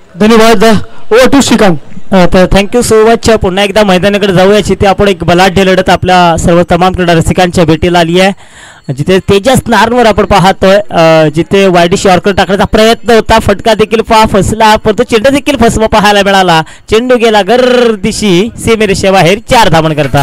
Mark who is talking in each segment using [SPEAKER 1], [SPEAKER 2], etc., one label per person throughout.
[SPEAKER 1] धन्यवाद. ओ टू श्रीकांत.
[SPEAKER 2] तर थँक्यू सो मच. पुन्हा एकदा मैदानाकडे जाऊया जिथे आपण एक बलाढ्य लढत आपल्या सर्व तमाम क्रीडा रसिकांच्या भेटीला आली आहे, जिथे तेजस नारनवर आपण पाहतोय, जिथे वायडीशी यॉर्कर टाकण्याचा प्रयत्न होता, फटका देखील फसला, परंतु चेंडू देखील फसवा पाहायला मिळाला. चेंडू गेला गर्दीशी सीमेरेषेबाहेर 4 धावन करता.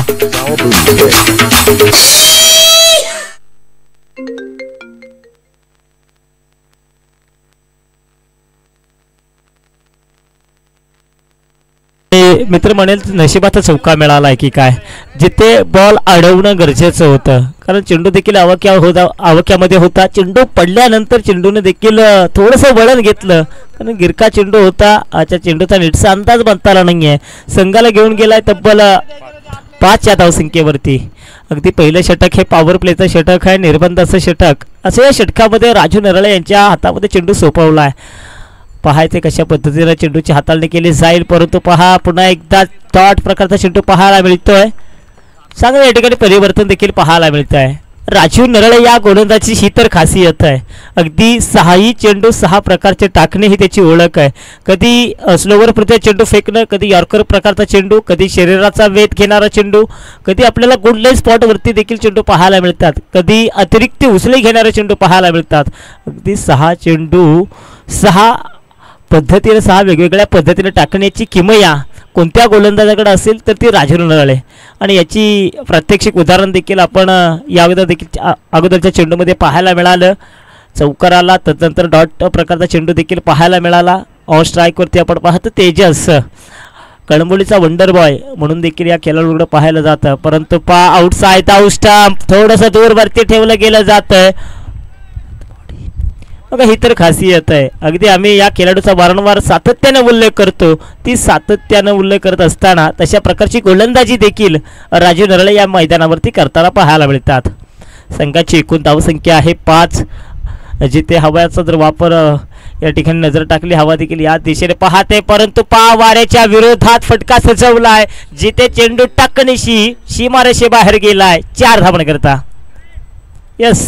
[SPEAKER 2] मित्र म्हणेल नशिबाचा चौका मिळाला आहे की काय, जिथे बॉल अडवणं गरजेचं होतं, कारण चेंडू देखील आवाक्यामध्ये होता. चेंडू पडल्यानंतर चेंडूने देखील थोडंसं वळण घेतलं, कारण गिरका चेंडू होता. आजच्या चेंडूचा नीटसा अंदाज बनता आला नाहीये. संघाला घेऊन गेलाय तब्बल 5 या धावसंख्येवरती. अगदी पहिलं षटक हे पॉवर प्लेचं षटक आहे, निर्बंधाचं षटक. असं या षटकामध्ये राजू नरळे यांच्या हातामध्ये चेंडू सोपवलाय. पाहायचे कशा पद्धतीने चेंडूची हाताळणी केली जाईल, परंतु पहा पुन्हा एकदा डॉट प्रकारचा चेंडू पाहायला मिळतोय. चांगलं या ठिकाणी परिवर्तन देखील पाहायला मिळत आहे. राजू नरळे या गोलंदाजी ही तर खासियत आहे. अगदी 6ही चेंडू 6 प्रकारचे टाकणे ही त्याची ओळख आहे. कधी स्लोवर प्रति चेंडू फेकणं, कधी यॉर्कर प्रकारचा चेंडू, कधी शरीराचा वेध घेणारा चेंडू, कधी आपल्याला गुडलाईन स्पॉटवरती देखील चेंडू पाहायला मिळतात, कधी अतिरिक्त उचली घेणारे चेंडू पाहायला मिळतात. अगदी 6 चेंडू 6 पद्धतीने 6 वेगवेगळ्या पद्धतीने टाकण्याची किमया कोणत्या गोलंदाजाकडे असेल तर ती राजू नरळे. आणि याची प्रात्यक्षिक उदाहरण देखील आपण यावेळेला देखील अगोदरच्या चेंडूमध्ये पाहायला मिळालं. चौकाराला तदनंतर डॉट प्रकारचा चेंडू देखील पाहायला मिळाला. ऑन स्ट्राईकवरती आपण पाहतो तेजस, कळंबोलीचा वंडर बॉय म्हणून देखील या खेळाडूकडे पाहायला जातं, परंतु आउटसाइड आउट स्टंप थोडंसं दूरवरती ठेवलं गेलं जातं. बघा ही तर खासियत आहे. अगदी आम्ही या खेळाडूचा वारंवार सातत्याने उल्लेख करतो. ती सातत्याने उल्लेख करत असताना तशा प्रकारची गोलंदाजी देखील राजू नरळे या मैदानावरती करताना पाहायला मिळतात. संघाची एकूण धावसंख्या आहे 5. जिथे हव्याचा जर वापर या ठिकाणी नजर टाकली, हवा देखील या दिशेने पाहते, परंतु वाऱ्याच्या विरोधात फटका सजवलाय, जिथे चेंडू टाकणीशी सीमारेषे बाहेर गेलाय. 4 धावन करता. यस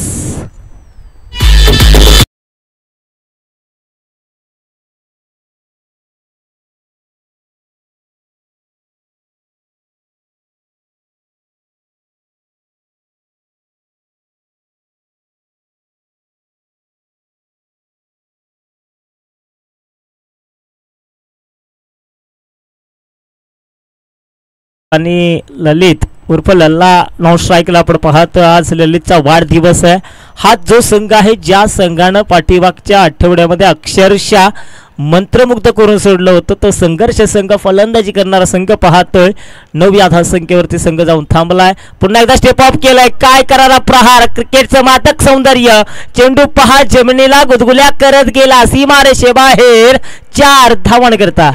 [SPEAKER 2] आणि ललित उर्फ लल्ला नॉन स्ट्राईकला आपण पाहतो. आज ललितचा वाढदिवस आहे. हा जो संघ आहे ज्या संघानं पाठीमागच्या आठवड्यामध्ये अक्षरशः मंत्रमुग्ध करून सोडलं होतं, तो संघर्ष संघ, फलंदाजी करणारा संघ पाहतोय. 9 या धावसंख्येवरती संघ जाऊन थांबलाय. पुन्हा एकदा स्टेप ऑफ केलाय. काय करारा प्रहार, क्रिकेटचं मादक सौंदर्य. चेंडू पहा जमिनीला गुदगुल्या करत गेला सीमारेषे बाहेर. 4 धावन करता.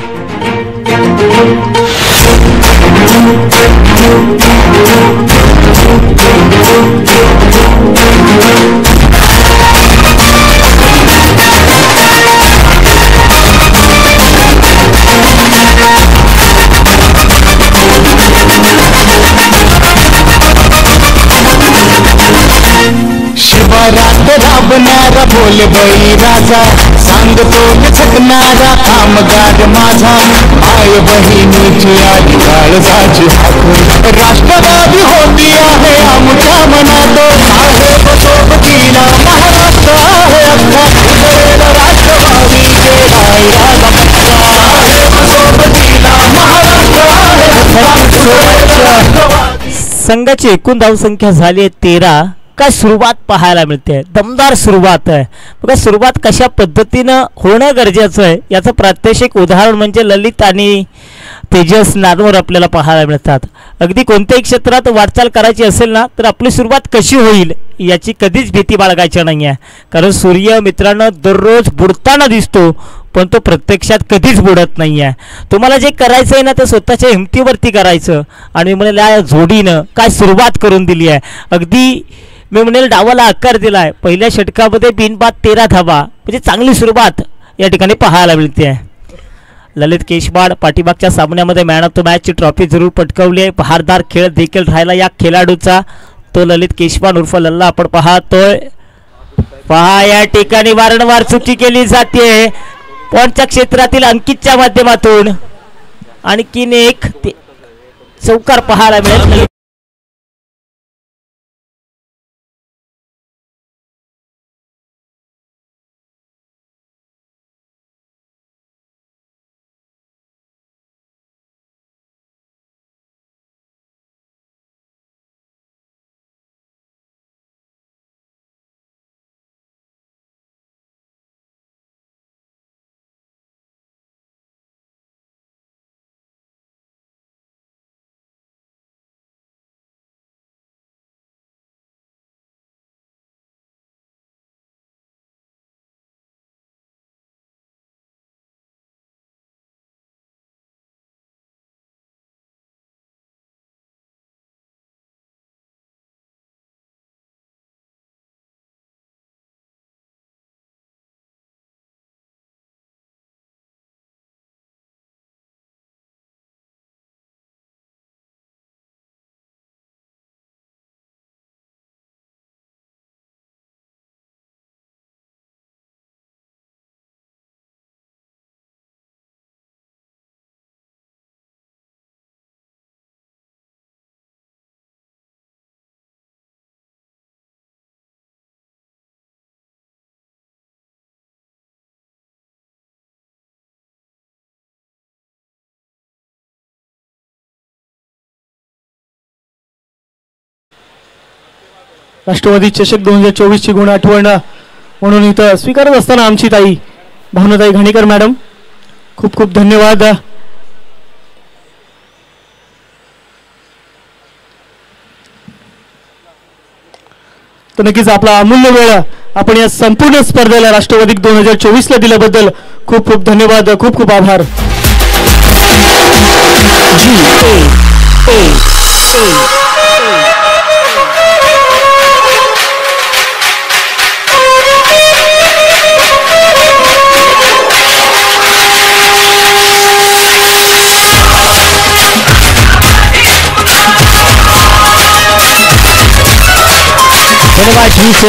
[SPEAKER 3] शिवारात राबणारा बोल बळी राजा, सांगतो झकणारा कामगार माझा. आय बहिणीची आधी काळजाची हाक, राष्ट्रवादी होती आहे आमच्या मनात. साहेब सोबतीला महाराष्ट्र आहे अख्खा, राष्ट्रवादी केलाय राजा पक्का. साहेब सोबतीला महाराष्ट्र आहे.
[SPEAKER 2] संघाची एकूण धावसंख्या झाली आहे 13. काय सुरुवात पाहायला मिळते, दमदार सुरुवात आहे. बघा सुरुवात कशा पद्धतीनं होणं गरजेचं आहे याचं प्रात्यक्षिक उदाहरण म्हणजे ललित आणि तेजस नारनवर आपल्याला पाहायला मिळतात. अगदी कोणत्याही क्षेत्रात वाटचाल करायची असेल ना तर आपली सुरुवात कशी होईल याची कधीच भीती बाळगायची नाही आहे. कारण सूर्य मित्रांनो दररोज बुडताना दिसतो, पण तो प्रत्यक्षात कधीच बुडत नाही आहे. तुम्हाला जे करायचं आहे ना ते स्वतःच्या हिमतीवरती करायचं. आणि म्हणेल या जोडीनं काय सुरुवात करून दिली आहे. अगदी मी म्हणेल डावाला आकार दिला आहे. पहिल्या षटकामध्ये बिनबाद 13 धावा, म्हणजे चांगली सुरुवात या ठिकाणी पाहायला मिळते आहे. ललित केशवाड पाठीमागच्या सामन्यामध्ये मॅन ऑफ द मॅचची ट्रॉफी जरूर पटकावली आहे. बहारदार खेळ देखील राहिला या खेळाडूचा. तो ललित केशवाड उर्फ लल्ला आपण पाहतोय. पहा या ठिकाणी वारंवार चुकी केली जाते. पॉईंटच्या क्षेत्रातील अंकितच्या माध्यमातून आणखीन एक चौकार पाहायला मिळेल.
[SPEAKER 1] राष्ट्रवादी चषक 2024 ची गुण आठवण म्हणून इथं स्वीकारत असताना आमची ताई भावनाताई घाणेकर मॅडम खूप खूप धन्यवाद. तर नक्कीच आपला अमूल्य वेळ आपण या संपूर्ण स्पर्धेला राष्ट्रवादी 2024 ला दिल्याबद्दल खूप खूप धन्यवाद. खूप खूप आभार.
[SPEAKER 2] धन्यवाद जी से.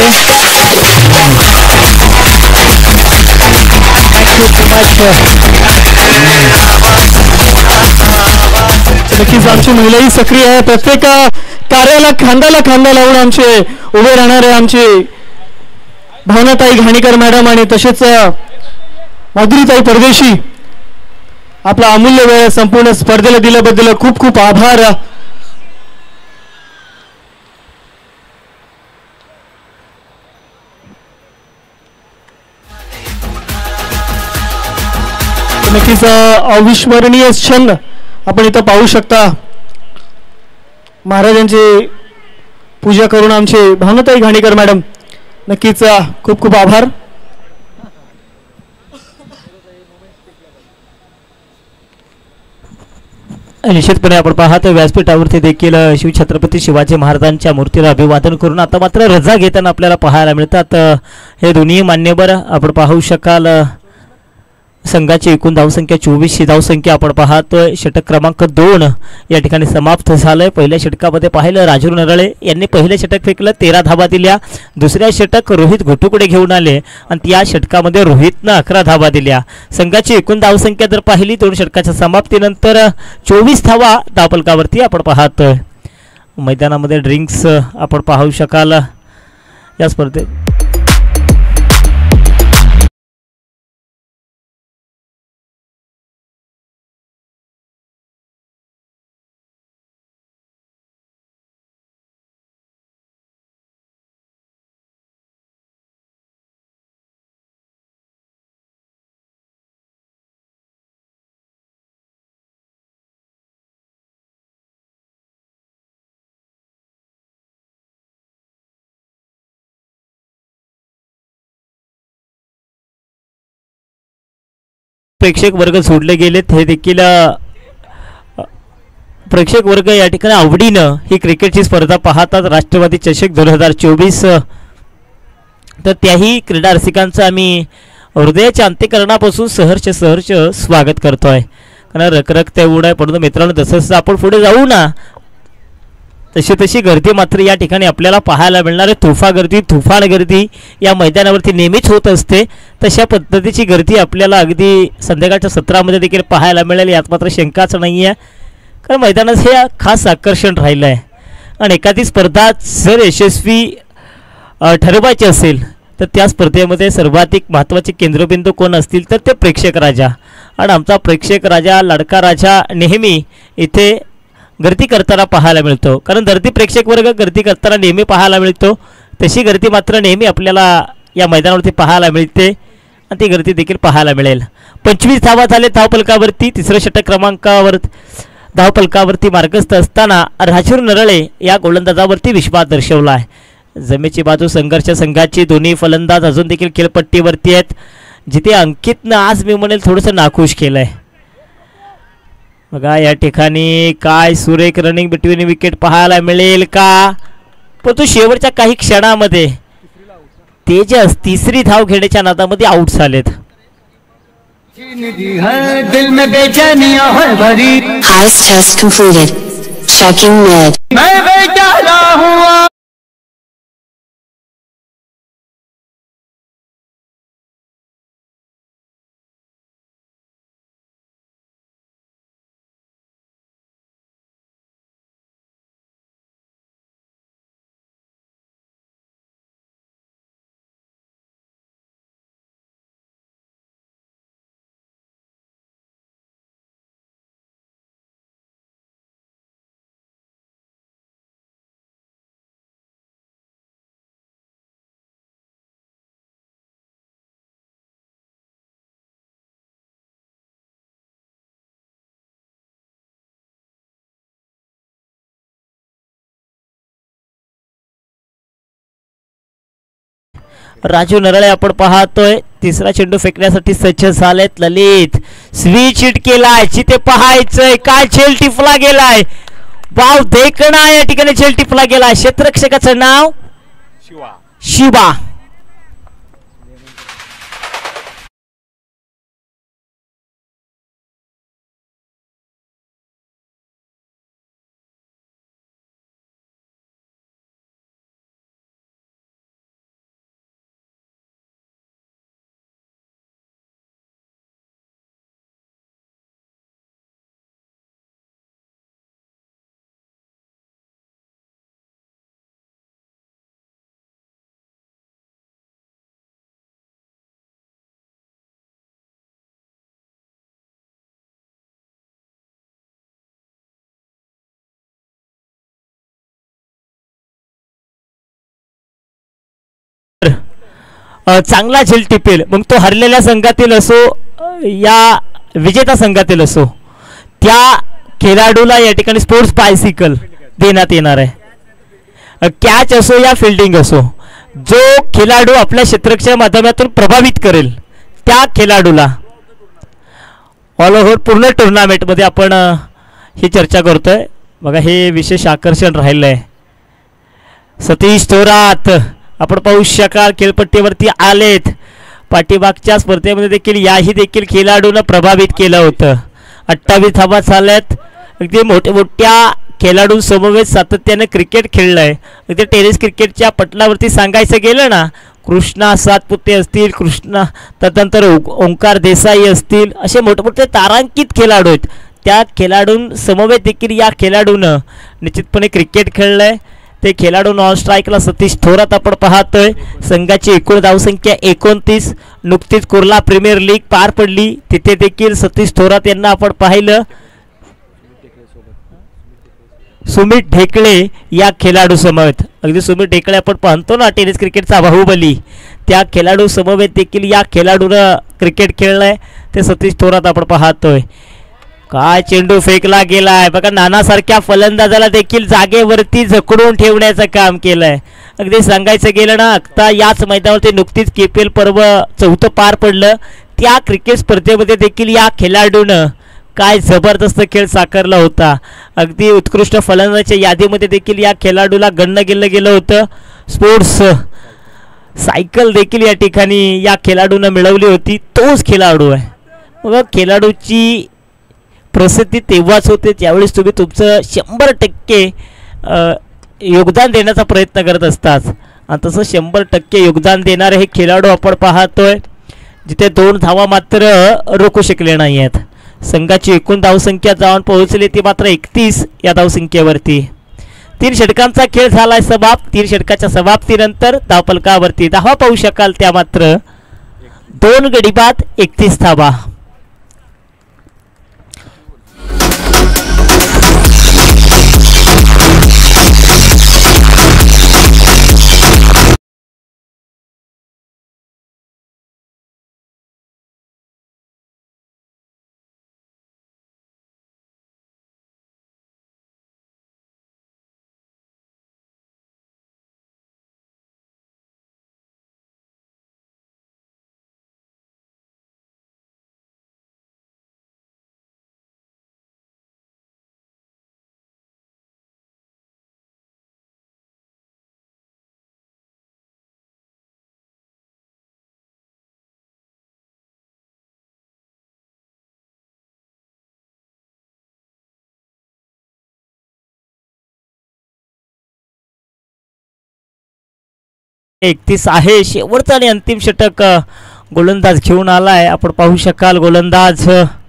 [SPEAKER 1] नक्कीच आमची महिलाही सक्रिय आहे. प्रत्येक कार्याला खांद्याला खांदा लावून आमचे उभे राहणारे आमचे भावनाताई घाणेकर मॅडम आणि तसेच माधुरीताई परदेशी आपला अमूल्य वेळ संपूर्ण स्पर्धेला दिल्याबद्दल खूप खूप आभार. नक्कीच अविस्मरणीय क्षण आपण इथं पाहू शकता. महाराजांची पूजा करून आमचे भावनाताई घाणेकर मॅडम नक्कीच खूप खूप आभार.
[SPEAKER 2] निश्चितपणे आपण पाहतो व्यासपीठावरती देखील शिवछत्रपती शिवाजी महाराजांच्या मूर्तीला अभिवादन करून आता मात्र रजा घेताना आपल्याला पाहायला मिळतात. हे दोन्ही मान्यवर आपण पाहू शकाल. संघाची एकूण धावसंख्या 24 धावसंख्या आपण पाहतोय. षटक क्रमांक 2 या ठिकाणी समाप्त झालंय. पहिल्या षटकामध्ये पाहिलं राजू नरळे यांनी पहिलं षटक फेकलं, 13 धावा दिल्या. दुसऱ्या षटक रोहित घोटुकडे घेऊन आले आणि त्या षटकामध्ये रोहितनं 11 धावा दिल्या. संघाची एकूण धावसंख्या जर पाहिली 2 षटकाच्या समाप्तीनंतर 24 धावा धावफलकावरती आपण पाहतोय. मैदानामध्ये ड्रिंक्स आपण पाहू शकाल या स्पर्धेत. प्रेक्षक वर्ग सोडले गेलेत हे देखील प्रेक्षक वर्ग या ठिकाणी आवडीनं ही क्रिकेटची स्पर्धा पाहतात. राष्ट्रवादी चषक 2024 तर त्याही क्रीडा रसिकांचं आम्ही हृदयाच्या अंत्यकरणापासून सहर्ष स्वागत करतोय. कारण रखरख तेवढं आहे. परंतु मित्रांनो जसं आपण पुढे जाऊ ना तशी तशी गर्दी मात्र या ठिकाणी आपल्याला पाहायला मिळणार आहे. तुफान गर्दी या मैदानावरती नेहमीच होत असते. तशा पद्धतीची गर्दी आपल्याला अगदी संध्याकाळच्या सत्रामध्ये देखील पाहायला मिळेल, यात मात्र शंकाच नाही आहे. कारण मैदानाचं हे खास आकर्षण राहिलं आहे. आणि एखादी स्पर्धा जर यशस्वी ठरवायची असेल तर त्या स्पर्धेमध्ये सर्वाधिक महत्त्वाचे केंद्रबिंदू कोण असतील तर ते प्रेक्षक राजा. आणि आमचा प्रेक्षक राजा, लाडका राजा नेहमी इथे गर्दी करताना पाहायला मिळतो. कारण दर्दी प्रेक्षक वर्ग गर्दी करताना नेहमी पाहायला मिळतो. तशी गर्दी मात्र नेहमी आपल्याला या मैदानावरती पाहायला मिळते आणि ती गर्दी देखील पाहायला मिळेल. 25 धावा झाले धावफलकावरती. तिसऱ्या षटक क्रमांकावर धावफलकावरती मार्गस्थ असताना राजूर नरळे या गोलंदाजावरती विश्वास दर्शवला आहे. जमेची बाजू संघर्ष संघाची. दोन्ही फलंदाज अजून देखील खेळपट्टीवरती आहेत. जिथे अंकितनं आज मी म्हणेल थोडंसं नाखुश केलं आहे. बघा या ठिकाणी काय सुरेख रनिंग बिटवीन विकेट पाहायला मिळेल का, पण तो शेवटच्या काही क्षणामध्ये तेजस तिसरी धाव घेण्याच्या नादामध्ये आउट झालेत.
[SPEAKER 4] Highest test completed. Checking mid.
[SPEAKER 2] Raju Narale आपण पाहतोय तिसरा चेंडू फेकण्यासाठी सज्ज झालेत. ललित स्विच हिट केलाय. जिथे पाहायचंय काय झेल टिपला गेलाय. वाव देखणा या ठिकाणी झेल टिपला गेलाय. क्षेत्ररक्षकाचं नाव शिवा. चांगला झेल टिपेल मग तो हरलेल्या संघातील असो या विजेता संघातील असो त्या खेळाडूला या ठिकाणी स्पोर्ट्स बायसिकल देण्यात येणार आहे. कॅच असो या फिल्डिंग असो, जो खेळाडू आपल्या क्षेत्ररक्षण माध्यमातून प्रभावित करेल त्या खेळाडूला ऑल ओव्हर पूर्ण टुर्नामेंटमध्ये आपण ही चर्चा करतोय. बघा हे विशेष आकर्षण राहिलं आहे. सतीश थोरात आपण पाहू शकाल खेळपट्टीवरती आलेत. पाठीमागच्या स्पर्धेमध्ये देखील याही देखील खेळाडूनं प्रभावित केलं होतं. 28 धावा झाल्यात. अगदी मोठ्या खेळाडूंसमवेत सातत्याने क्रिकेट खेळलंय. अगदी टेनिस क्रिकेटच्या पटलावरती सांगायचं गेलं ना, कृष्णा सातपुते असतील, त्यानंतर ओंकार देसाई असतील, असे मोठमोठे तारांकित खेळाडू आहेत. त्या खेळाडूंसमवेत देखील या खेळाडूनं निश्चितपणे क्रिकेट खेळलंय. ते खेळाडू नॉन स्ट्राईकला सतीश थोरात आपण पाहतोय. संघाची एकूण धावसंख्या 29. नुकतीच कुर्ला प्रीमियर लीग पार पडली, तिथे देखील सतीश थोरात यांना आपण पाहिलं. सुमित ढेकळे या खेळाडू समवेत, अगदी सुमित ढेकळे आपण पाहतो ना टेनिस क्रिकेटचा बाहुबली, त्या खेळाडू समवेत देखील या खेळाडूनं क्रिकेट खेळलंय. ते सतीश थोरात आपण पाहतोय. काय चेंडू फेकला गेलाय. बघा नानासारख्या फलंदाजाला देखील जागेवरती जखडून ठेवण्याचं काम केलंय. अगदी सांगायचं गेलं ना, आता याच मैदानावरती नुकतीच KPL पर्व 4 पार पडलं. त्या क्रिकेट स्पर्धेमध्ये देखील या खेळाडूनं काय जबरदस्त खेळ साकारला होता. अगदी उत्कृष्ट फलंदाजाच्या यादीमध्ये देखील या खेळाडूला गणलं गेलं होतं. स्पोर्ट्स सायकल देखील या ठिकाणी या खेळाडूनं मिळवली होती. तोच खेळाडू आहे. मग खेळाडूची प्रसिद्धी तेव्हाच होते ज्यावेळेस तुम्ही तुमचं 100% योगदान देण्याचा प्रयत्न करत असतात आणि तसं 100% योगदान देणारे हे खेळाडू आपण पाहतोय जिथे 2 धावा मात्र रोखू शकले नाही आहेत. संघाची एकूण धावसंख्या जाऊन पोहोचली ती मात्र 31 या धावसंख्येवरती. 3 षटकांचा खेळ झालाय समाप्त. 3 षटकाच्या समाप्तीनंतर धावफलकावरती धावा पाहू शकाल त्या मात्र 2 गडी बाद 31 धावा. एकतीस आहे. शेवटचा आणि अंतिम षटक गोलंदाज घेऊन आलाय. आपण पाहू शकाल गोलंदाज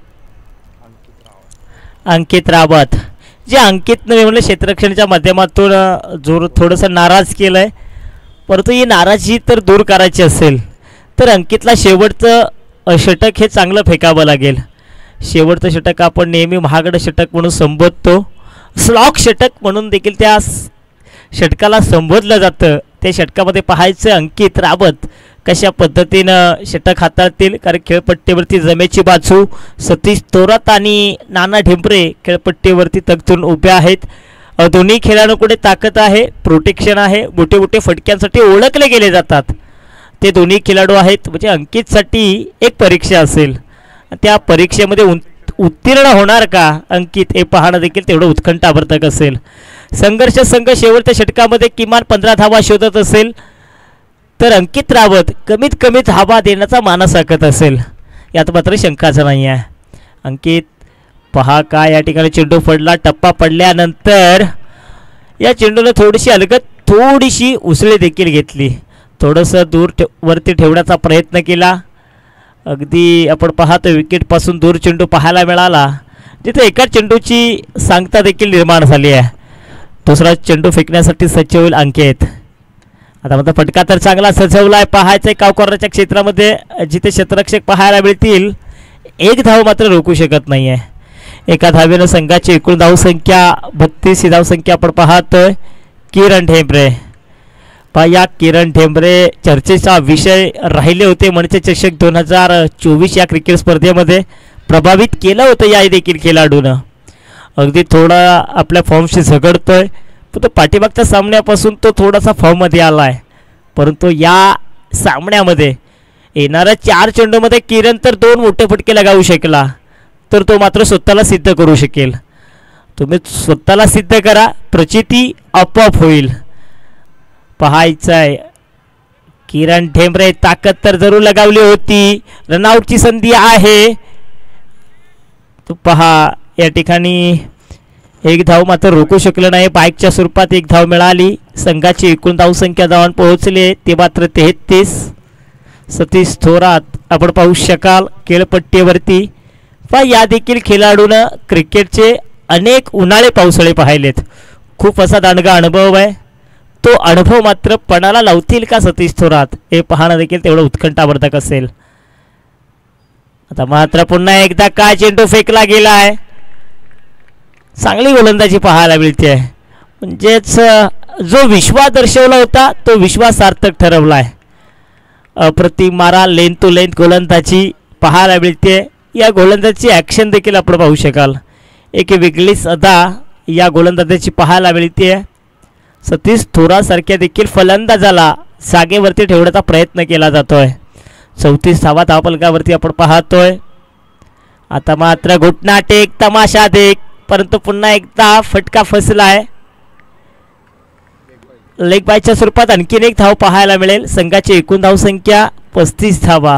[SPEAKER 2] अंकित रावत. जे अंकितने म्हणलं क्षेत्ररक्षणाच्या माध्यमातून जोर थोडंसं नाराज केलंय, परंतु ही नाराजी तर दूर करायची असेल तर अंकितला शेवटचं षटक हे चांगलं फेकावं लागेल. शेवटचं षटक आपण नेहमी महागडं षटक म्हणून संबोधतो, स्लॉक षटक म्हणून देखील त्या षटकाला संबोधलं जातं. त्या षटकामध्ये पाहायचं अंकित रावत कशा पद्धतीनं षटक हाताळतील, कारण खेळपट्टीवरती जमेची बाजू सतीश थोरात आणि नाना ढेंबरे खेळपट्टीवरती तगतून उभे आहेत. दोन्ही खेळाडूंकडे ताकद आहे, प्रोटेक्शन आहे, मोठे मोठे फटक्यांसाठी ओळखले गेले जातात ते दोन्ही खेळाडू आहेत. म्हणजे अंकितसाठी एक परीक्षा असेल, त्या परीक्षेमध्ये उत्तीर्ण होणार का अंकित हे पाहणं देखील तेवढं उत्कंठावर्धक असेल. संघर्ष संघ शेवटच्या षटकामध्ये किमान 15 धावा शोधत असेल तर अंकित रावत कमीत कमी धावा देण्याचा मानस राखत असेल, यात मात्र शंकाच नाही आहे. अंकित पहा काय या ठिकाणी चेंडू पडला. टप्पा पडल्यानंतर या चेंडूने थोडीशी अलगद थोडीशी उसळी देखील घेतली, थोडंसं दूर वरती ठेवण्याचा प्रयत्न केला. अगदी आपण पाहतो विकेटपासून दूर चेंडू पाहायला मिळाला, जिथे एका चेंडूची सांगता देखील निर्माण झाली आहे. दुसरा चेंडू फेकण्यासाठी सज्ज होईल अंकित. आता मात्र फटका तर चांगला सजवला आहे. पाहायचं कावकॉर्नरच्या क्षेत्रामध्ये जिथे क्षेत्ररक्षक पाहायला मिळतील, एक धाव मात्र रोखू शकत नाही आहे. एका धावेनं संघाची एकूण धावसंख्या 32 ही धावसंख्या आपण पाहतोय. किरण ढेंबरे या किरण ढेंबरे चर्चेचा विषय राहिले होते. म्हणजे चषक 2024 या क्रिकेट स्पर्धेमध्ये प्रभावित केलं होतं या देखील खेळाडूनं. अगदी थोडा आपल्या फॉर्मशी झगडतोय, पण पाठीमागच्या सामन्यापासून तो थोडासा फॉर्ममध्ये आला आहे. परंतु या सामन्यामध्ये येणाऱ्या 4 चेंडूमध्ये किरण तर 2 मोठे फटके लगावू शकला, तर तो मात्र स्वतःला सिद्ध करू शकेल. तुम्ही स्वतःला सिद्ध करा, प्रचिती आपोआप होईल. पाहायचं आहे किरण ढेंबरे ताकद तर जरूर लगावली होती. रनआउटची संधी आहे. तो पहा या ठिकाणी एक धाव मात्र रोखू शकलं नाही. बाईकच्या स्वरूपात एक धाव मिळाली. संघाची एकूण धावसंख्या धावांवर पोहोचली ते मात्र 33. सतीश थोरात आपण पाहू शकाल खेळपट्टीवरती. पण या देखील खेळाडूनं क्रिकेटचे अनेक उन्हाळे पावसाळे पाहिलेत. खूप असा दांडगा अनुभव आहे. तो अनुभव मात्र पणाला लावतील का सतीश थोरात हे पाहणं देखील तेवढं उत्कंठावर्धक असेल. आता मात्र पुन्हा एकदा काय चेंडू फेकला गेला आहे. चांगली गोलंदाजी पाहायला मिळते आहे. म्हणजेच जो विश्वास दर्शवला होता तो विश्वास सार्थक ठरवला आहे. अप्रतिम मारा लेंथ टू लेंथ गोलंदाजी पाहायला मिळते. या गोलंदाजीची ॲक्शन देखील आपण पाहू शकाल. एक वेगळीच अदा या गोलंदाजीची पाहायला मिळते. सतीश थोरासारख्या देखील फलंदाजाला जागेवरती ठेवण्याचा प्रयत्न केला जातोय. 34 धावा धावफलकावरती आपण पाहतोय. आता मात्र घुटना टेक तमाशा देख, परंतु पुन्हा एकदा फटका फसलाय. लेग बायच्या स्वरूपात आणखीन एक धाव पाहायला मिळेल. संघाची एकूण धावसंख्या 35 धावा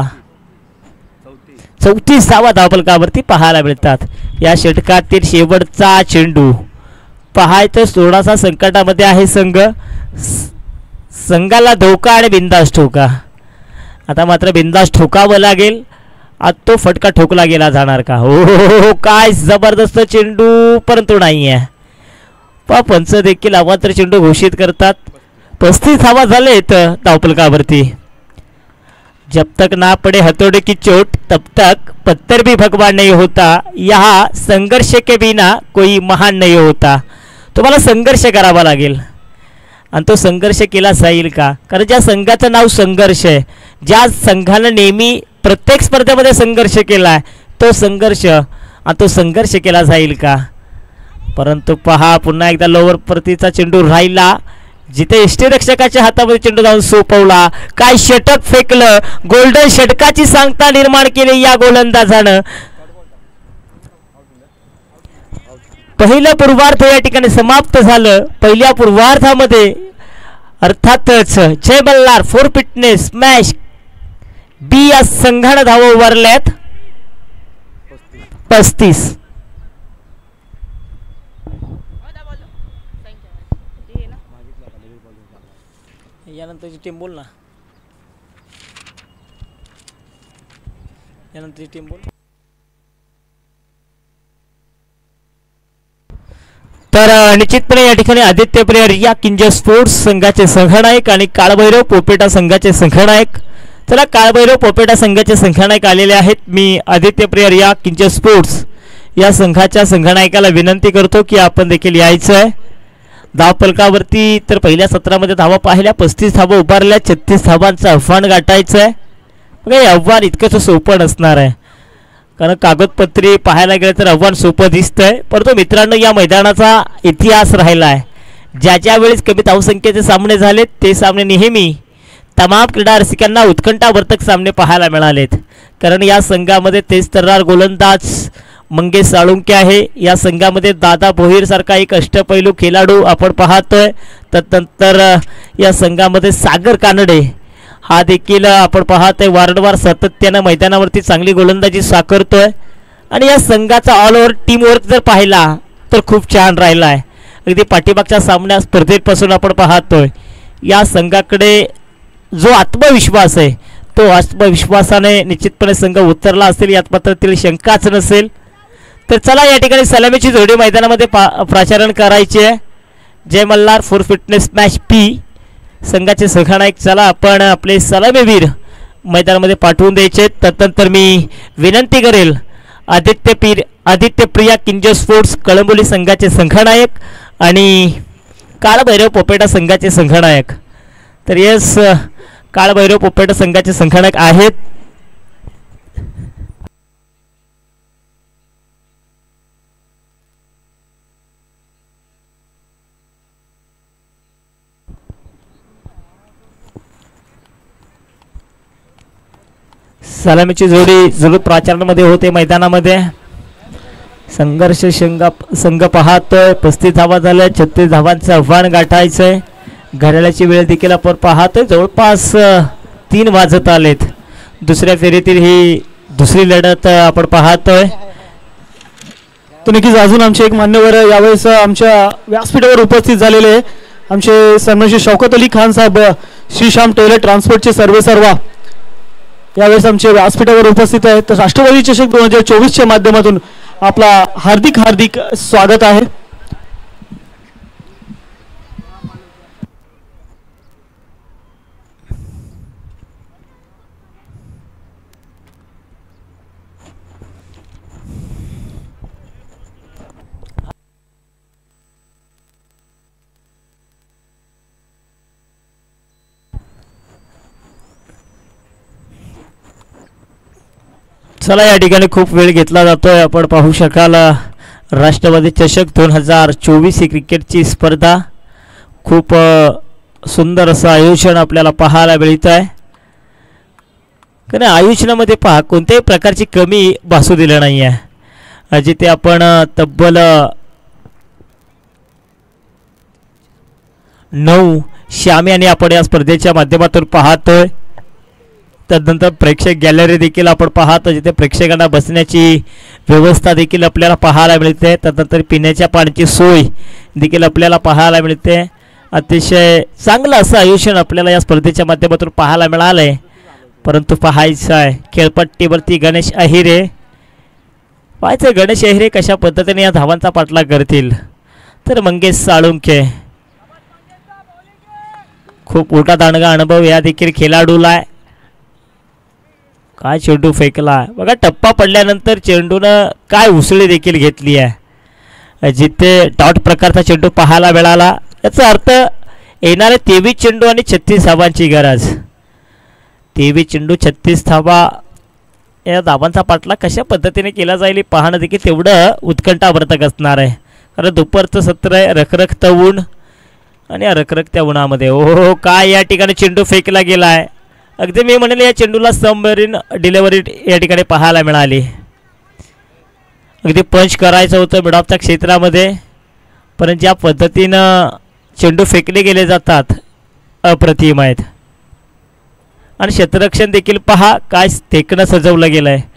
[SPEAKER 2] 34 धावा धावफलकावरती पाहायला मिळतात. या षटकातील शेवटचा चेंडू पाहायचं थोडासा संकटामध्ये आहे संघ. संघाला धोका आणि बिंदास ठोका. आता मात्र बिंदास ठोकावं लागेल. आता तो फटका ठोकला गेला जाणार का? हो काय जबरदस्त चेंडू, परंतु नाही आहे. पंच देखील अवांतर चेंडू घोषित करतात. 35 धावा झालेत धावफलकावरती. जब तक ना पडे हथौड़े की चोट तब तक पत्थर भी भगवान नहीं होता. यहाँ संघर्ष के बिना कोई महान नहीं होता. तुम्हाला संघर्ष करावा लागेल आणि तो संघर्ष केला जाईल का? कारण ज्या संघाचं नाव संघर्ष आहे, ज्या संघानं नेहमी प्रत्येक स्पर्धेमध्ये संघर्ष केला आहे, तो संघर्ष केला जाईल का? परंतु पहा पुन्हा एकदा लोअर परतीचा चेंडू राहिला, जिथे यष्टीरक्षकाच्या हातामध्ये चेंडू जाऊन सोपवला. काय षटक फेकलं, गोल्डन षटकाची सांगता निर्माण केली या गोलंदाजानं. पहिलं पूर्वार्ध या ठिकाणी समाप्त झालं. पहिल्या पूर्वार्धामध्ये अर्थातच Jai Malhar for fitness smash B या संघानं धावा उभारल्यात 35. यानंतरची टीम बोल ना. यानंतरची टीम बोल. तर निश्चितपणे या ठिकाणी आदित्य प्रियर या किंज स्पोर्ट्स संघाचे संघनायक आणि काळभैरव पोपेटा संघाचे संघनायक. चला काळभैरव पोपेटा संघाचे संघनायक आलेले आहेत. मी आदित्य प्रियर या किंज स्पोर्ट्स या संघाच्या संघनायकाला विनंती करतो की आपण देखील यायचं आहे. धावफलकावरती तर पहिल्या सत्रामध्ये धावा पाहिल्या, 35 धावा उभारल्या, 36 धावांचं आव्हान गाठायचं आहे. हे आव्हान इतकंच सोपं नसणार आहे, कारण कागदपत्री पाहायला गेलं तर आव्हान सोपं दिसतंय. परंतु मित्रांनो, या मैदानाचा इतिहास राहिला आहे. ज्या वेळेस कमी धावसंख्येचे सामने झालेत ते सामने नेहमी तमाम क्रीडा रसिकांना उत्कंठावर्धक सामने पाहायला मिळालेत. कारण या संघामध्ये तेज तर्रार गोलंदाज मंगेश साळुंके आहे. या संघामध्ये दादा भोईर सारखा एक अष्टपैलू खेळाडू आपण पाहतोय. तदनंतर या संघामध्ये सागर कानडे हा देखील आपण पाहतोय वारंवार सातत्यानं मैदानावरती चांगली गोलंदाजी साकारतोय. आणि या संघाचा ऑल ओव्हर टीमवर्क जर पाहिला तर खूप छान राहिला आहे. अगदी पाठीमागच्या सामन्या स्पर्धेपासून आपण पाहतोय या संघाकडे जो आत्मविश्वास आहे, तो आत्मविश्वासाने निश्चितपणे संघ उतरला असेल यात मात्र तिला शंकाच नसेल. तर चला या ठिकाणी सलामीची जोडी मैदानामध्ये प्राचारण करायची आहे. Jai Malhar for fitness match P संघाचे संघनायक चला आपण आपले सलामीवीर मैदानामध्ये पाठवून द्यायचे. तदनंतर मी विनंती करेल आदित्य प्रिया किंज स्पोर्ट्स कळंबोली संघाचे संघनायक आणि काळभैरव पोपेटा संघाचे संघनायक. तर येस, काळभैरव पोपेटा संघाचे संघनायक आहेत. सलामीची जोडी जरूर प्राचारणामध्ये होते मैदानामध्ये. संघर्ष संघ पाहतोय. 35 धावा झाल्या, 36 धावांचं आव्हान गाठायचंय. घड्याळाची वेळ देखील आपण पाहतोय. जवळपास 3 वाजत आलेत. दुसऱ्या फेरीतील ही दुसरी लढत आपण पाहतोय.
[SPEAKER 1] तो नक्कीच अजून आमचे एक मान्यवर यावेळेस आमच्या व्यासपीठावर उपस्थित झालेले आमचे सन्माननीय शौकत अली खान साहेब, श्रीश्याम टेलर ट्रान्सपोर्टचे सर्वेसर्वा यावेळेस आमचे व्यासपीठावर उपस्थित आहेत. तर राष्ट्रवादी चषक 2024च्या माध्यमातून आपला हार्दिक हार्दिक स्वागत आहे.
[SPEAKER 2] चला या ठिकाणी खूप वेळ घेतला जातोय. आपण पाहू शकाल राष्ट्रवादी चषक 2024 ही क्रिकेटची स्पर्धा खूप सुंदर असं आयोजन आपल्याला पाहायला मिळत आहे. कारण आयोजनामध्ये पहा कोणत्याही प्रकारची कमी भासू दिली नाही आहे. जिथे आपण तब्बल 9 श्यामी आपण या स्पर्धेच्या माध्यमातून पाहतोय. तदनंतर प्रेक्षक गॅलरी देखील आपण पाहतो, जिथे प्रेक्षकांना बसण्याची व्यवस्था देखील आपल्याला पाहायला मिळते. त्यानंतर पिण्याच्या पाण्याची सोय देखील आपल्याला पाहायला मिळते. अतिशय चांगलं असं आयोजन आपल्याला या स्पर्धेच्या माध्यमातून पाहायला मिळालं आहे. परंतु पाहायचं आहे खेळपट्टीवरती गणेश अहिरे. पाहायचं गणेश अहिरे कशा पद्धतीने या धावांचा पाठलाग करतील. तर मंगेश साळुंखे खूप मोठा दांडगा अनुभव या देखील खेळाडूला आहे. काय चेंडू फेकला बघा. टप्पा पडल्यानंतर चेंडूनं काय उसळी देखील घेतली आहे. जिथे डॉट प्रकारचा चेंडू पाहायला मिळाला याचा अर्थ येणारे 23 चेंडू आणि 36 धावांची गरज. 23 चेंडू 36 धावा या धावांचा पाठलाग कशा पद्धतीने केला जाईल पाहणं देखील तेवढं उत्कंठावर्धक असणार आहे. कारण दुपारचं सत्र आहे, रखरखतं ऊन आणि या रखरखत्या उन्हामध्ये हो काय या ठिकाणी चेंडू फेकला गेला आहे. अगदी मी म्हणेल या चेंडूला सबमरीन डिलेवरी या ठिकाणी पाहायला मिळाली. अगदी पंच करायचं होतं मिडऑफच्या क्षेत्रामध्ये, परंतु ज्या पद्धतीनं चेंडू फेकले गेले जातात अप्रतिम आहेत. आणि क्षेत्ररक्षण देखील पहा काय फेकणं सजवलं गेलं आहे.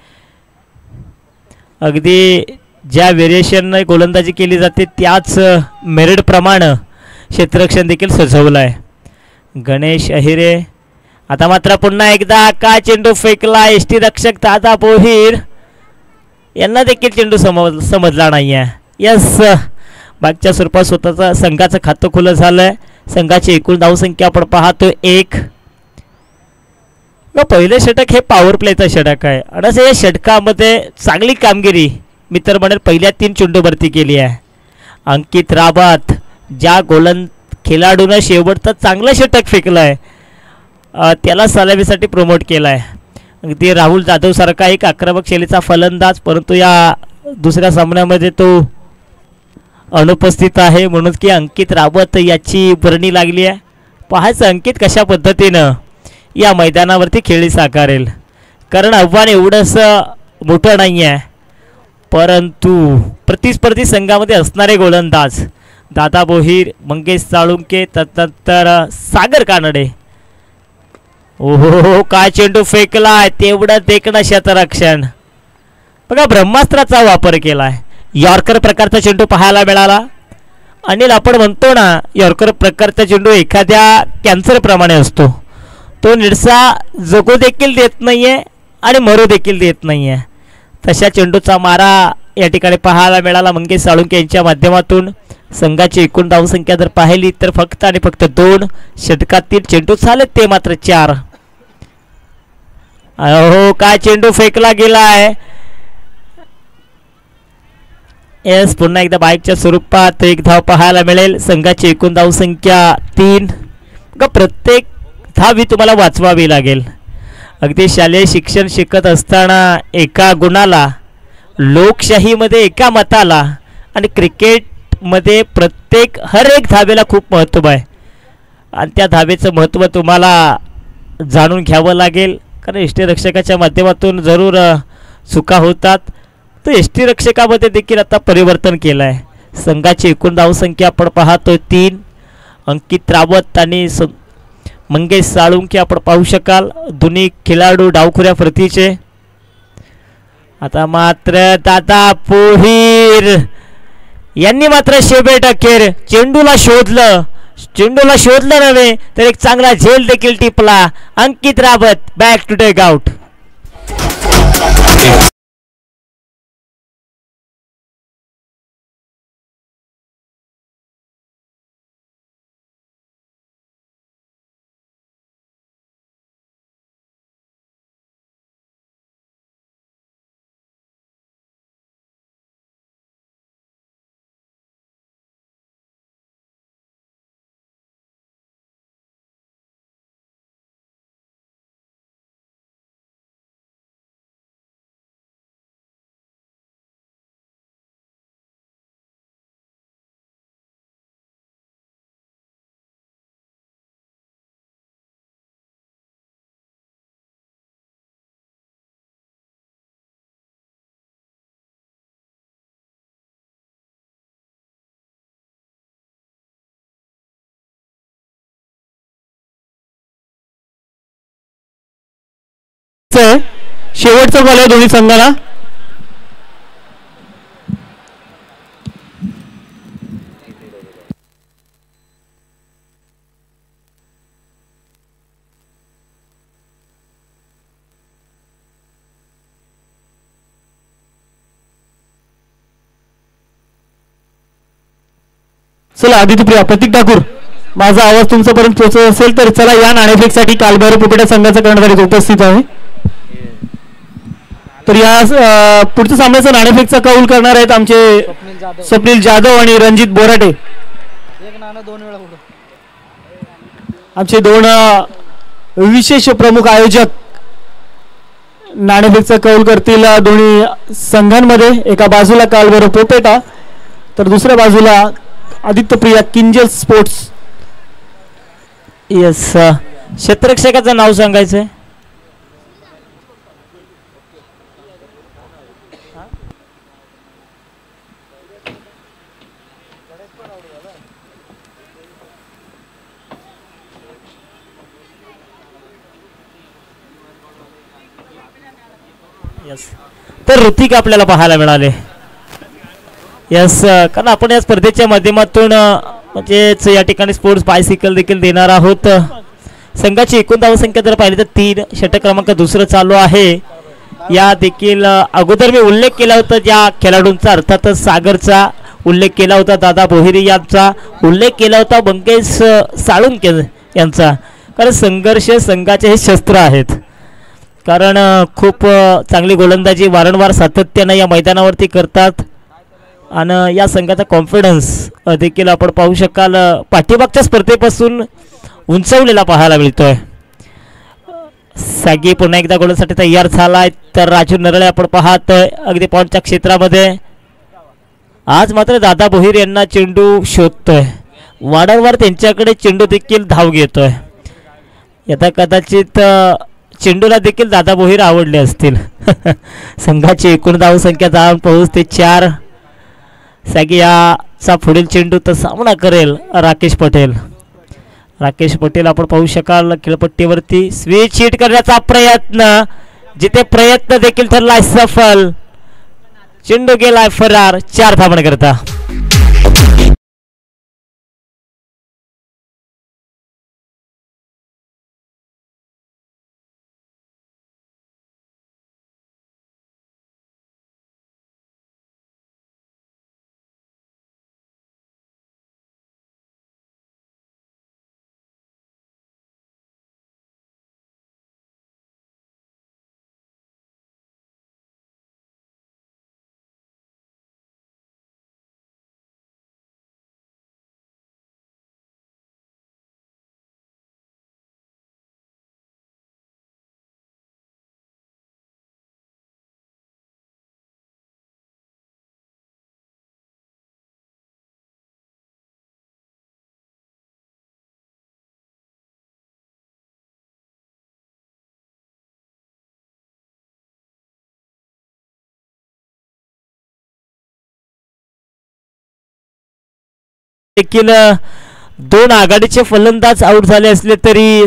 [SPEAKER 2] अगदी ज्या व्हेरिएशनने गोलंदाजी केली जाते त्याच मेरिटप्रमाणे क्षेत्ररक्षण देखील सजवलं आहे. गणेश अहिरे आता मात्र पुन्हा एकदा काय चेंडू फेकला. एष्टी रक्षक दादा बोहीर यांना देखील चेंडू समजला नाही आहे. यस मागच्या स्वरूपात स्वतःचं संघाचं खातं खुलं झालं आहे. संघाची एकूण धावसंख्या आपण पाहतो 1. पहिले षटक हे पॉवर प्लेचं षटक आहे आणि असं या षटकामध्ये चांगली कामगिरी मी तर म्हणेल पहिल्या 3 चेंडूवरती केली आहे. अंकित रावत ज्या खेळाडूनं शेवटचं चांगलं षटक फेकलं आहे त्याला सलामीसाठी प्रमोट केलं आहे. अगदी राहुल जाधवसारखा एक आक्रमक शैलीचा फलंदाज, परंतु या दुसऱ्या सामन्यामध्ये तो अनुपस्थित आहे म्हणून की अंकित रावत याची वर्णी लागली आहे. पाहायचं अंकित कशा पद्धतीनं या मैदानावरती खेळी साकारेल. कारण आव्हान एवढंसं मोठं नाही आहे, परंतु प्रतिस्पर्धी संघामध्ये असणारे गोलंदाज दादा बोहीर, मंगेश साळुंके, त्यानंतर सागर कानडे. ओहो काय चेंडू फेकलाय. तेवढं देखणं क्षेत्ररक्षण बघा. ब्रह्मास्त्राचा वापर केलाय. यॉर्कर प्रकारचा चेंडू पाहायला मिळाला. अनिल आपण म्हणतो ना यॉर्कर प्रकारचा चेंडू एखाद्या कॅन्सरप्रमाणे असतो. तो निडसा जगू देखील देत नाहीये आणि मरू देखील देत नाहीये. तशा चेंडूचा मारा या ठिकाणी पाहायला मिळाला मंगेश साळुंके यांच्या माध्यमातून. संघाची एकूण धावसंख्या जर पाहिली तर फक्त आणि फक्त 2. षटकातील चेंडू झाले ते मात्र 4. हो काय चेंडू फेकला गेला आहे. येस पुन्हा एकदा बाईकच्या स्वरूपात 1 धाव पाहायला मिळेल. संघाची एकूण धावसंख्या 3. प्रत्येक धाव ही तुम्हाला वाचवावी लागेल. अगदी शालेय शिक्षण शिकत असताना एका गुणाला, लोकशाहीमध्ये एका मताला आणि क्रिकेटमध्ये हर एक धावेला खूप महत्त्व आहे. आणि त्या धावेचं महत्त्व तुम्हाला जाणून घ्यावं लागेल. कारण यष्टीरक्षकाच्या माध्यमातून जरूर चुका होतात. तर यष्टीरक्षकामध्ये देखील आता परिवर्तन केलं आहे. संघाची एकूण धावसंख्या आपण पाहतो 3. अंकित रावत आणि मंगेश साळुंके आपण पाहू शकाल. दोन्ही खेळाडू डावखुऱ्या प्रतीचे. आता मात्र दादा बोहीर यांनी मात्र शेवट अखेर चेंडूला शोधलं. चेंडूला शोधलं नव्हे तर एक चांगला झेल देखील टिपला. Ankit Rawat back to take out.
[SPEAKER 1] शेवटचा बॉल आहे दोन्ही संघाला. चला आदित्यप्रिया प्रतीक ठाकूर माझा आवाज तुमच्यापर्यंत पोहोचत असेल तर चला या नाणेफेकसाठी कालभैरव पोपेटा संघाचा कर्णधार उपस्थित आहे. तर या पुढच्या सामन्याचा नाणेफेकचा कौल करणार आहेत आमचे स्वप्नील जाधव आणि रणजित बोराटे. आमचे दोन विशेष प्रमुख आयोजक नाणेफेकचा कौल करतील दोन्ही संघांमध्ये. एका बाजूला कालभैरव पोपेटा तर दुसऱ्या बाजूला आदित्यप्रिया किंजल स्पोर्ट्स.
[SPEAKER 2] येस क्षेत्ररक्षकाचं नाव सांगायचंय. यस तर ऋतिक आपल्याला पाहायला मिळाले. यस कारण आपण या स्पर्धेच्या माध्यमातून म्हणजेच या ठिकाणी स्पोर्ट्स बायसिकल देखील देणार आहोत. संघाची एकूण धावसंख्या जर पाहिली तर 3, षटक क्रमांक दुसरं चालू आहे. या देखील अगोदर मी उल्लेख केला होता ज्या खेळाडूंचा अर्थातच सागरचा उल्लेख केला होता, दादा बोहिरे यांचा उल्लेख केला होता, मंगेश साळुंके यांचा. कारण संघर्ष संघाचे हे शस्त्र आहेत. कारण खूप चांगली गोलंदाजी वारंवार सातत्यानं या मैदानावरती करतात आणि या संघाचा कॉन्फिडन्स देखील आपण पाहू शकाल पाठीमागच्या स्पर्धेपासून उंचवलेला पाहायला मिळतोय. सागी पुन्हा एकदा गोलसाठी तयार झालाय तर राजू नरळे आपण पाहतोय अगदी पॉईंटच्या क्षेत्रामध्ये. आज मात्र दादा बोहिर यांना चेंडू शोधतोय, वारंवार त्यांच्याकडे चेंडू देखील धाव घेतोय. यथा कदाचित चेंडूला देखील दादा बोहिर आवडले असतील. संघाची एकूण धावसंख्या जाऊन पोहोचते 4. सागी याचा पुढील चेंडू तर सामना करेल राकेश पटेल. राकेश पटेल आपण पाहू शकाल खेळपट्टीवरती स्विच हिट करण्याचा प्रयत्न, जिथे प्रयत्न देखील ठरलाय सफल. चेंडू गेलाय फरार 4 धावण करता. देखील 2 आघाडीचे फलंदाज आउट झाले असले तरी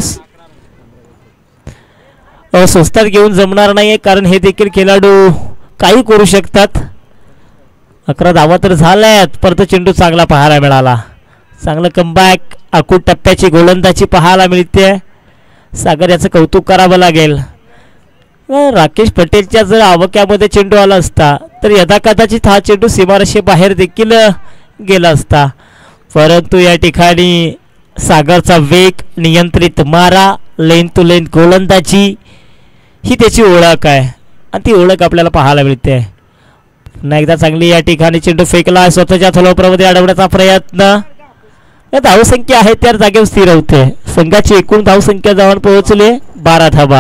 [SPEAKER 2] स्वस्तात घेऊन जमणार नाही, कारण हे देखील खेळाडू काही करू शकतात. 11 धावा तर झाल्यात, परत चेंडू चांगला पाहायला मिळाला. चांगलं कमबॅक आखूड टप्प्याची गोलंदाजी पाहायला मिळते. सागर याचं कौतुक करावं लागेल. राकेश पटेलच्या जर आवाक्यामध्ये चेंडू आला असता तर यदा कदाचित हा चेंडू सीमारेषे बाहेर देखील गेला असता. परंतु या ठिकाणी सागरचा वेग, नियंत्रित मारा, लेन टू लेन गोलंदाजी ही त्याची ओळख आहे आणि ती ओळख आपल्याला पाहायला मिळते. पुन्हा एकदा चांगली या ठिकाणी चेंडू फेकला, स्वतःच्या थलोपरामध्ये अडवण्याचा प्रयत्न. धावसंख्या आहे त्या जागेवर स्थिर होते. संघाची एकूण धावसंख्या जाऊन पोहोचली 12 धावा.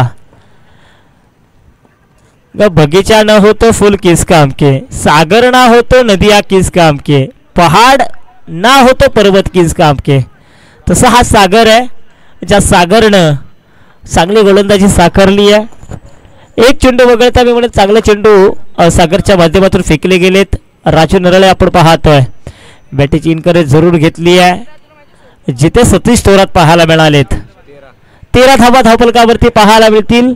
[SPEAKER 2] बगीचा न हो तो फूल किस काम के, सागर ना हो तो नदिया किस काम के, पहाड़ ना हो तो पर्वत किस काम के. तसा हा सागर आहे, ज्या सागरनं चांगली गोलंदाजी साकारली आहे. एक चेंडू वगळता मी म्हणत चांगले चेंडू सागरच्या माध्यमातून फेकले गेलेत. राजू नरळे आपण पाहतोय बॅटीची इनकरेज जरूर घेतली आहे, जिथे सतीश थोरात पाहायला मिळालेत. 13 धावा धावफलकावरती पाहायला मिळतील.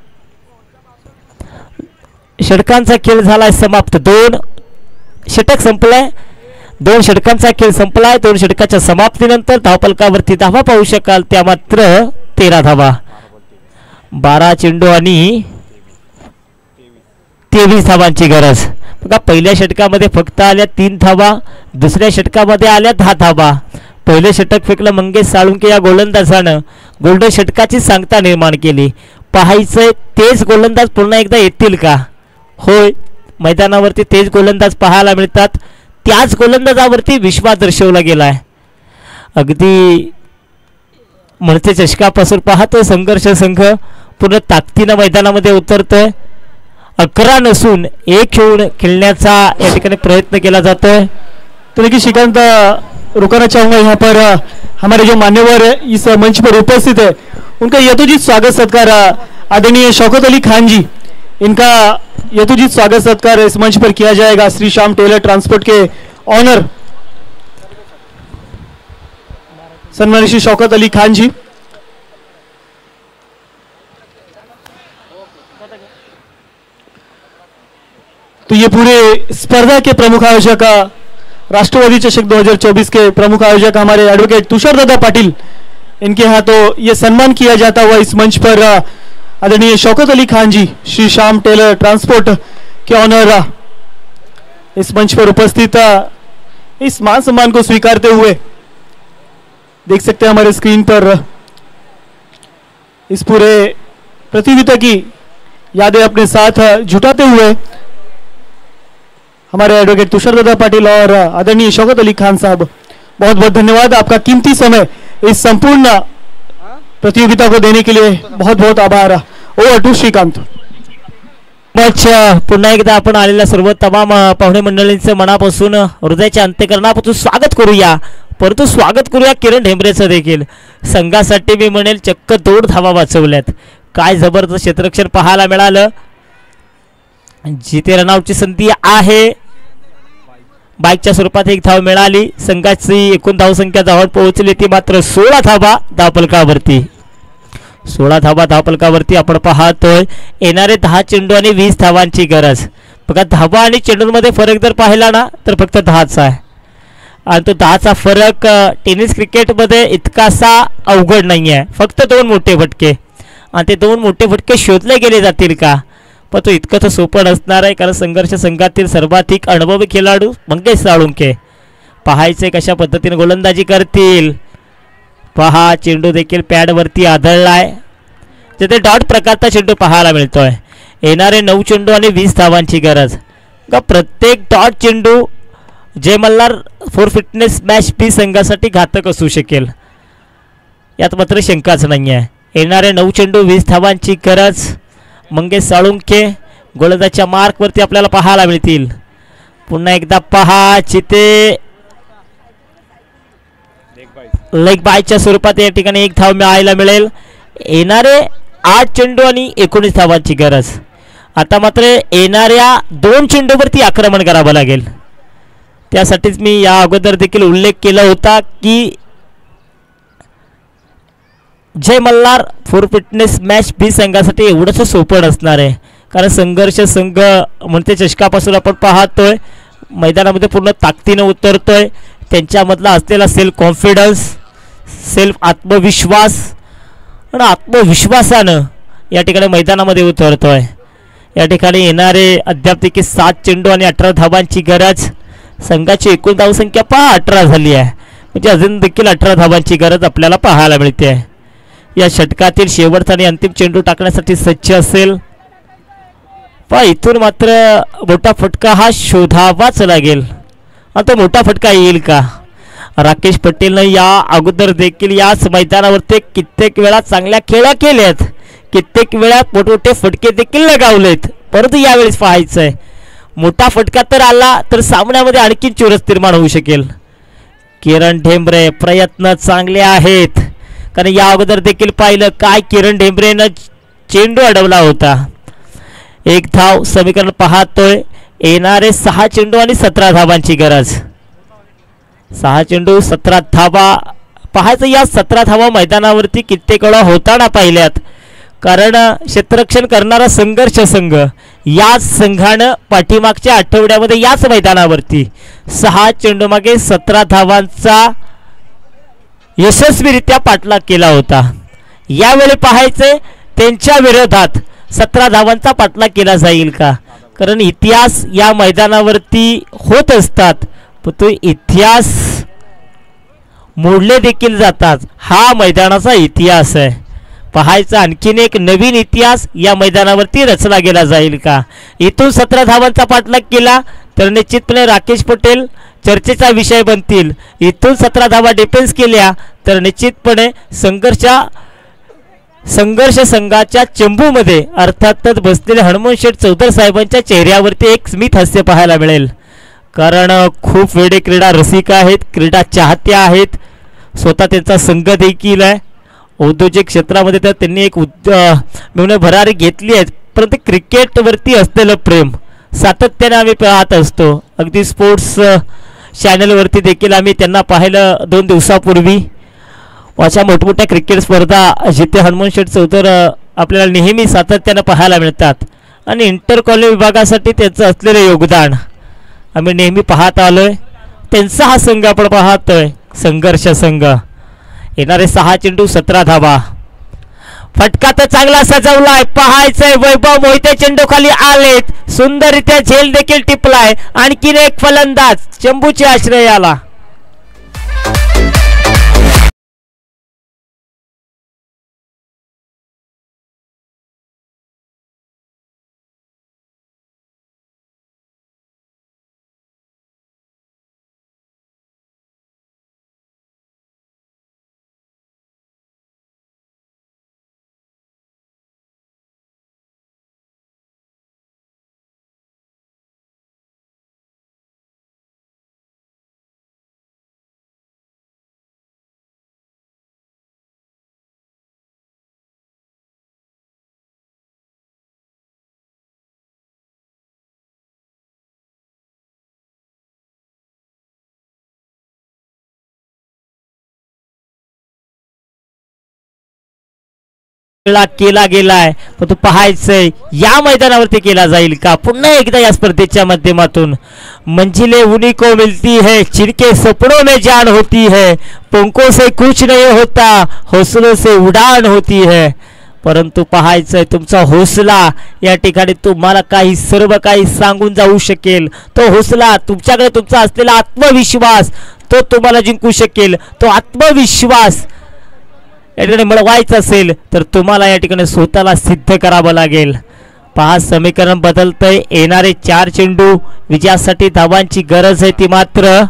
[SPEAKER 2] षटकांचा खेळ झालाय समाप्त. 2 षटक संपलाय, 2 षटकांचा खेळ संपलाय. 2 षटकाच्या समाप्तीनंतर धावफलकावरती धावा पाहू शकाल त्या मात्र 13 धावा. 12 चेंडू आणि 23 धावांची गरज. बघा पहिल्या षटकामध्ये फक्त आल्या 3 धावा, दुसऱ्या षटकामध्ये आल्या 10 धावा. पहिले षटक फेकलं मंगेश साळुंके या गोलंदाजानं, गोल्डन षटकाची सांगता निर्माण केली. पाहायचंय तेच गोलंदाज पुन्हा एकदा येतील का? होय, मैदानावरती तेच गोलंदाज पाहायला मिळतात. त्याच गोलंदाजावरती विश्वास दर्शवला गेलाय. अगदी म्हणते चषकापासून पाहतोय संघर्ष संघ पूर्ण ताकदीनं मैदानामध्ये उतरतोय. 11 नसून 1 होऊन खेळण्याचा या ठिकाणी प्रयत्न केला जातोय.
[SPEAKER 1] तो देखिए श्रीकांत, रुकाना चाहूंगा यहाँ पर हमारे जो मान्यवर इस मंच पर उपस्थित है उनका यथोचित स्वागत सत्कार आदरणीय शौकत अली खान जी, इनका यथोचित स्वागत सत्कार इस मंच पर किया जाएगा. श्री श्याम टेलर ट्रांसपोर्ट के ऑनर सम्मानित श्री शौकत अली खान जी. तो ये पूरे स्पर्धा के प्रमुख आयोजक, राष्ट्रवादी चषक 2024 के प्रमुख आयोजक हमारे एडवोकेट तुषार दादा पाटिल, इनके हाथों ये सम्मान किया जाता हुआ इस मंच पर आदरणीय शौकत अली खान जी, श्री श्याम टेलर ट्रांसपोर्ट के ऑनर इस मंच पर उपस्थित इस मान सम्मान को स्वीकारते हुए देख सकते हैं हमारे स्क्रीन पर इस पूरे प्रतियोगिता की यादें अपने साथ जुटाते हुए हमारे एडवोकेट तुषार दादा पाटिल और आदरणीय शौकत अली खान साहब, बहुत बहुत धन्यवाद. आपका कीमती समय इस संपूर्ण प्रतियोगिता को देने के लिए बहुत बहुत आभार. Over to Shrikant.
[SPEAKER 2] पुन्हा एकदा आपण आलेल्या सर्व तमाम पाहुणे मंडळींचं मनापासून हृदयाच्या अंत्यकरणापासून स्वागत करूया. परंतु स्वागत करूया किरण ढेंबरेचं देखील. संघासाठी मी म्हणेल चक्क 2 धावा वाचवल्यात. काय जबरदस्त क्षेत्ररक्षण पाहायला मिळालं. जिथे रनआउटची संधी आहे, बाईकच्या स्वरूपात 1 धाव मिळाली. संघाची एकूण धावसंख्या जवळ पोहोचली ती मात्र 16 धावा धावफलकावरती. 16 धावा धावफलकावरती आपण पाहतोय. येणारे 10 चेंडू आणि 20 धावांची गरज. बघा धावा आणि चेंडूंमध्ये फरक जर पाहिला ना तर फक्त 10चा आहे. आणि तो 10चा फरक टेनिस क्रिकेटमध्ये इतकासा अवघड नाही आहे. फक्त 2 मोठे फटके आणि ते 2 मोठे फटके शोधले गेले जातील का? पण तो इतकं तर सोपं नसणार आहे, कारण संघर्ष संघातील सर्वाधिक अनुभवी खेळाडू मंगेश साळुंके. पाहायचे कशा पद्धतीने गोलंदाजी करतील. पहा चेंडू देखील पॅडवरती आदळलाय. तिथे डॉट प्रकारचा चेंडू पाहायला मिळतोय. येणारे 9 चेंडू आणि 20 धावांची गरज. का प्रत्येक डॉट चेंडू Jai Malhar for fitness match B संघासाठी घातक असू शकेल, यात मात्र शंकाच नाही आहे. येणारे 9 चेंडू 20 धावांची गरज. मंगेश साळुंके गोलंदाजच्या मार्कवरती आपल्याला पाहायला मिळतील. पुन्हा एकदा पहा जिथे लेग बायच्या स्वरूपात या ठिकाणी 1 धाव मिळायला मिळेल. येणारे 8 चेंडू आणि 19 धावांची गरज. आता मात्र येणाऱ्या 2 चेंडूवरती आक्रमण करावं लागेल. त्यासाठीच मी या अगोदर देखील उल्लेख केला होता की Jai Malhar for fitness match B संघासाठी एवढंच सोपं नसणार आहे, कारण संघर्ष संघ म्हणते चषकापासून आपण पाहतोय मैदानामध्ये पूर्ण ताकदीनं उतरतोय. त्यांच्यामधला असलेला सेल्फ कॉन्फिडन्स, सेल्फ आत्मविश्वास आणि आत्मविश्वासानं या ठिकाणी मैदानामध्ये उतरतोय. या ठिकाणी येणारे अद्याप देखील 7 चेंडू आणि 18 धावांची गरज. संघाची एकूण धावसंख्या 18 झाली आहे, म्हणजे अजून देखील 18 धावांची गरज आपल्याला पाहायला मिळते आहे. या षटकातील शेवटचा आणि अंतिम चेंडू टाकण्यासाठी सज्ज असेल. पण इथून मात्र मोठा फटका हा शोधावाच लागेल. आता मोठा फटका येईल का? राकेश पटेलनं या अगोदर देखील याच मैदानावरती कित्येक वेळा चांगल्या खेळ्या केल्यात, कित्येक वेळा मोठमोठे फटके देखील लगावलेत. परंतु यावेळेस पाहायचंय मोठा फटका तर आला तर सामन्यामध्ये आणखी चुरस निर्माण होऊ शकेल. किरण ढेंबरे प्रयत्न चांगले आहेत, कारण या अगोदर देखील पाहिलं काय किरण ढेंबरेनं चेंडू अडवला होता. 1 धाव समीकरण पाहतोय. येणारे 6 चेंडू आणि 17 धावांची गरज. 6 चेंडू 17 धावा. पाहायचं या 17 धावा मैदानावरती कित्येक वेळा होताना पाहिल्यात, कारण क्षेत्ररक्षण करणारा संघर्ष संघ याच संघानं पाठीमागच्या आठवड्यामध्ये याच मैदानावरती 6 चेंडूमागे 17 धावांचा यशस्वीरित्या पाठलाग केला होता. यावेळी पाहायचे त्यांच्या विरोधात 17 धावांचा पाठलाग केला जाईल का? कारण इतिहास या मैदानावरती होत असतात, पण तो इतिहास मोडले देखील जातात. हा मैदानाचा इतिहास आहे. पाहायचा आणखीन एक नवीन इतिहास या मैदानावरती रचला गेला जाईल का. इथून 17 धावांचा पाठलाग केला तर निश्चितपणे राकेश पटेल चर्चेचा विषय बनतील. इथून 17 धावा डिफेन्स केल्या तर निश्चितपणे संघर्ष संघाच्या चेंबूमध्ये अर्थातच बसलेले हनुमान शेठ चौधर साहेबांच्या चेहऱ्यावरती एक स्मित हास्य पाहायला मिळेल. कारण खूप वेडे क्रीडा रसिक आहेत, क्रीडा चाहते आहेत, स्वतः त्यांचा संघ देखील आहे. औद्योगिक क्षेत्रामध्ये तर त्यांनी एक भरारी घेतली आहे, परंतु क्रिकेटवरती असलेलं प्रेम सातत्याने आम्ही पाहत असतो. अगदी स्पोर्ट्स चॅनलवरती देखील आम्ही त्यांना पाहिलं 2 दिवसापूर्वी. अशा मोठमोठ्या क्रिकेट स्पर्धा जिथे हनुमान शेठ चौधर आपल्याला नेहमी सातत्यानं पाहायला मिळतात. आणि इंटर कॉलेज विभागासाठी त्यांचं असलेलं योगदान आम्ही नेहमी पाहत आलोय. त्यांचा हा संघ आपण पाहतोय, संघर्ष संघ. येणारे 6 चेंडू 17 धावा. फटका तर चांगला सजवलाय. पाहायचंय वैभव मोहिते चेंडू खाली आलेत, सुंदररित्या झेल देखील टिपलाय. आणखीन एक फलंदाज चंबूच्या आश्रयाला. केला गेलाय, पण तो पाहायचंय या मैदानावरती केला जाईल का. पुन्हा एकदा या स्पर्धेच्या माध्यमातून मंजिले उन्हीं को मिलती है, जिनके सपनों में जान होती है, पंखों से कुछ नहीं होता, हौसलों से उड़ान होती है. परंतु पाहायचंय तुमचा हौसला या ठिकाणी तुम्हाला काही सर्व काही सांगून जाऊ शकेल. तो हौसला तुमच्याकडे तुमचा असलेला आत्मविश्वास तो तुम्हाला जिंकू शकेल. तो आत्मविश्वास या ठिकाणी मिळवायचं असेल तर तुम्हाला या ठिकाणी स्वतःला सिद्ध करावं लागेल. पहा समीकरण बदलतंय. येणारे 4 चेंडू विजयासाठी धावांची गरज आहे, ती मात्र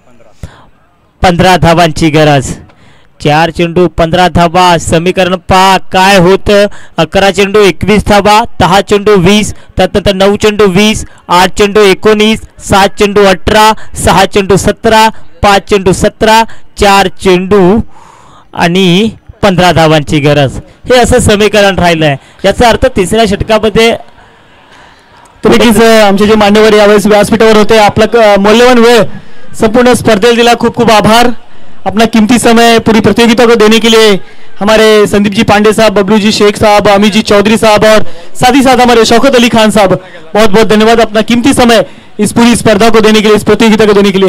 [SPEAKER 2] 15 धावांची गरज. 4 चेंडू 15 धावा. समीकरण पहा काय होतं. 11 चेंडू 21 धावा, 10 चेंडू 20, त्यानंतर 9 चेंडू 20, 8 चेंडू 19, 7 चेंडू 18, 6 चेंडू 17, 5 चेंडू 17, 4 चेंडू आणि 15 धावांची गरज. हे असं समीकरण राहिलंय. याचा अर्थ तिसऱ्या षटकामध्ये
[SPEAKER 1] तुम्ही आमचे जे मान्यवर यावेळेस व्यासपीठावर होते, आपला मौल्यवान वेळ संपूर्ण स्पर्धेला दिला. खूप खूप आभार. अपना कीमती समय पूरी प्रतियोगिता को देने के लिए हमारे संदीप जी पांडे साहब, बबलू जी शेख साहब, अमित जी चौधरी साहब और साथ ही साथ हमारे शौकत अली खान साहब, बहुत बहुत धन्यवाद अपना कीमती समय इस पूरी स्पर्धा को देने के लिए, इस प्रतियोगिता को देने के लिए.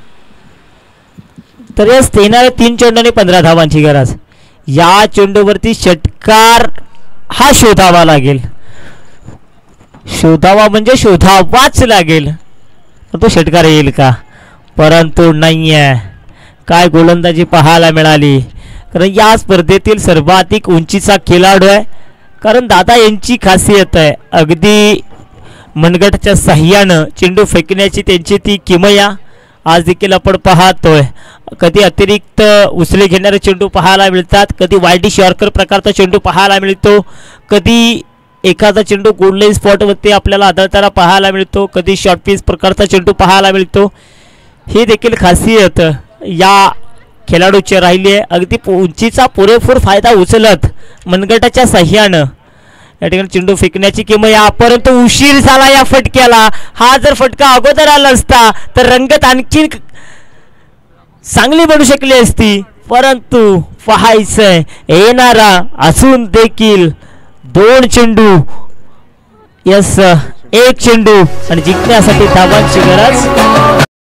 [SPEAKER 2] तर यास येणाऱ्या 3 चेंडूंनी 15 धावांची गरज. या चेंडूवरती षटकार हा शोधावा लागेल. शोधावा म्हणजे शोधावाच लागेल. तो षटकार येईल का. परंतु नाहीये. काय गोलंदाजी पाहायला मिळाली. कारण या स्पर्धेतील सर्वाधिक उंचीचा खेळाडू आहे. कारण दादा यांची खासियत आहे अगदी मनगटाच्या साह्यानं चेंडू फेकण्याची त्यांची ती किमया आज देखील आपण पाहतोय. कधी अतिरिक्त उचले घेणारे चेंडू पाहायला मिळतात, कधी वायडी शॉर्कर प्रकारचा चेंडू पाहायला मिळतो, कधी एखादा चेंडू गोल्डन स्पॉटवरती आपल्याला आढळताना पाहायला मिळतो, कधी शॉर्ट पीस प्रकारचा चेंडू पाहायला मिळतो. ही देखील खासियत या खेळाडूची राहिली आहे. अगदी उंचीचा पुरेपूर फायदा उचलत मनगटाच्या साह्यानं या ठिकाणी चेंडू फेकण्याची किमया. परंतु उशीर झाला या फटक्याला. हा जर फटका अगोदर आला असता तर रंगत आणखी चांगली बनू शकली असती. परंतु पाहायचंय येणारा असून देखील 2 चेंडू, यस 1 चेंडू आणि जिंकण्यासाठी धावांची गरज.